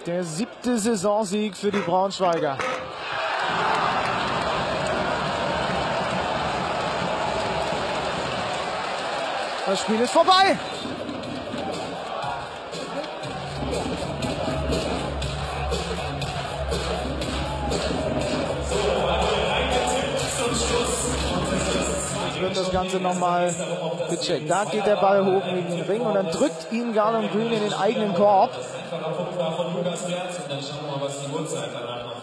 Der 7. Saisonsieg für die Braunschweiger. Das Spiel ist vorbei. Jetzt wird das Ganze nochmal gecheckt. Da geht der Ball hoch in den Ring und dann drückt ihn Garland Green in den eigenen Korb. Dann schauen wir mal, was die Uhrzeit danach noch